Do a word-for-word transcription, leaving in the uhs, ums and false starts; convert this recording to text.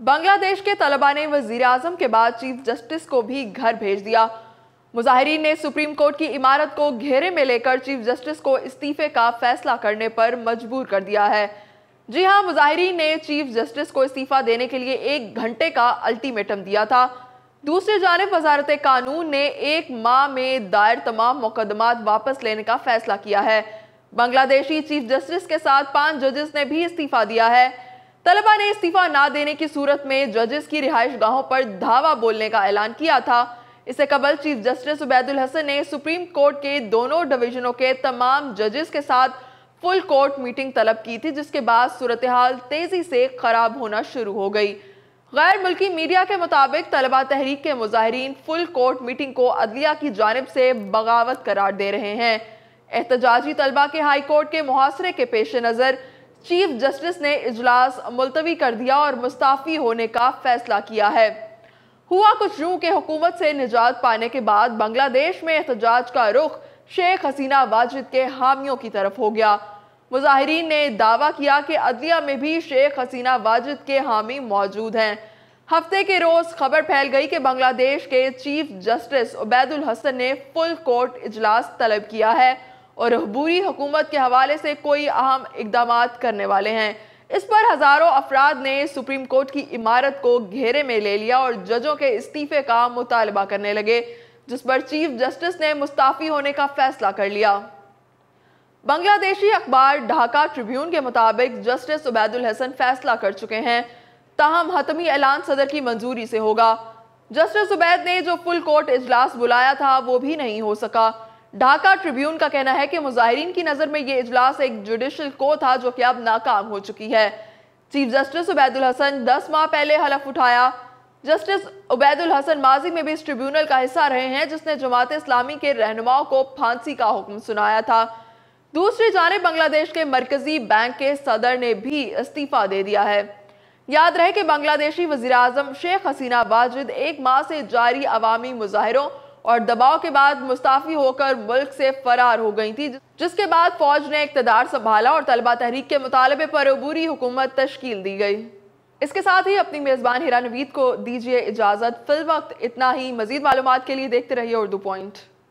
बांग्लादेश के तलबा ने वजीर आजम के बाद चीफ जस्टिस को भी घर भेज दिया। मुजाहिरीन ने सुप्रीम कोर्ट की इमारत को घेरे में लेकर चीफ जस्टिस को इस्तीफे का फैसला करने पर मजबूर कर दिया है। जी हां, मुजाहिरीन ने चीफ जस्टिस को इस्तीफा देने के लिए एक घंटे का अल्टीमेटम दिया था। दूसरी जानिब वजारत कानून ने एक माह में दायर तमाम मुकदमात वापस लेने का फैसला किया है। बांग्लादेशी चीफ जस्टिस के साथ पांच जजेस ने भी इस्तीफा दिया है। तलबा ने इस्तीफा ना देने की सूरत में जजेस की रिहाइश गाहों पर धावा बोलने का ऐलान किया था। इससे कबल चीफ जस्टिस उबैदुल हसन ने सुप्रीम कोर्ट के दोनों डिवीजनों के तमाम जजेस के साथ फुल कोर्ट मीटिंग तलब की थी, जिसके बाद सूरत हाल तेजी से खराब होना शुरू हो गई। गैर मुल्की मीडिया के मुताबिक तलबा तहरीक के मुजाहिरीन फुल कोर्ट मीटिंग को अदलिया की जानिब से बगावत करार दे रहे हैं। एहतजाजी तलबा के हाई कोर्ट के मुहासरे के पेश नज़र चीफ जस्टिस ने इजलास मुलतवी कर दिया और मुस्ताफी होने का फैसला किया है। हुआ कुछ यूं कि हुकूमत से निजात पाने के बाद बांग्लादेश में एहतजाज का रुख शेख हसीना वाजिद के हामियों की तरफ हो गया। मुजाहिरीन ने दावा किया कि अदलिया में भी शेख हसीना वाजिद के हामी मौजूद हैं। हफ्ते के रोज खबर फैल गई कि बांग्लादेश के चीफ जस्टिस उबैदुल हसन ने फुल कोर्ट इजलास तलब किया है और अहबूरी हुकूमत के हवाले से कोई अहम इकदाम करने वाले हैं। इस पर हजारों अफराद ने सुप्रीम कोर्ट की इमारत को घेरे में ले लिया और जजों के इस्तीफे का मुतालबा करने लगे, जिस पर चीफ जस्टिस ने मुस्ताफी होने का फैसला कर लिया। बांग्लादेशी अखबार ढाका ट्रिब्यून के मुताबिक जस्टिस उबैदुल हसन फैसला कर चुके हैं, ताहम हतमी ऐलान सदर की मंजूरी से होगा। जस्टिस उबैद ने जो फुल कोर्ट इजलास बुलाया था वो भी नहीं हो सका। ढाका ट्रिब्यून का कहना है कि मुजाहिरीन की नज़र में ये इजलास एक जुडिशल को था जो कि अब नाकाम हो चुकी है। चीफ जस्टिस उबैदुल हसन दस माह पहले हलफ उठाया। जस्टिस उबैदुल हसन माजी में भी इस ट्रिब्यूनल का हिस्सा रहे हैं जिसने जमात इस्लामी के रहनुमाओं को फांसी का हुक्म सुनाया था। दूसरी जानिब बांग्लादेश के मरकजी बैंक के सदर ने भी इस्तीफा दे दिया है। याद रहे कि बांग्लादेशी वजीर आजम शेख हसीना वाजिद एक माह से जारी अवामी मुजाहिरों और दबाव के बाद मुस्ताफी होकर मुल्क से फरार हो गई थी, जिसके बाद फौज ने इक़्तिदार संभाला और तलबा तहरीक के मुतालबे पर अबूरी हुकूमत तश्कील दी गई। इसके साथ ही अपनी मेज़बान हिरा नवीद को दीजिए इजाज़त। फिल वक्त इतना ही। मज़ीद मालूमात के लिए देखते रहिए उर्दू पॉइंट।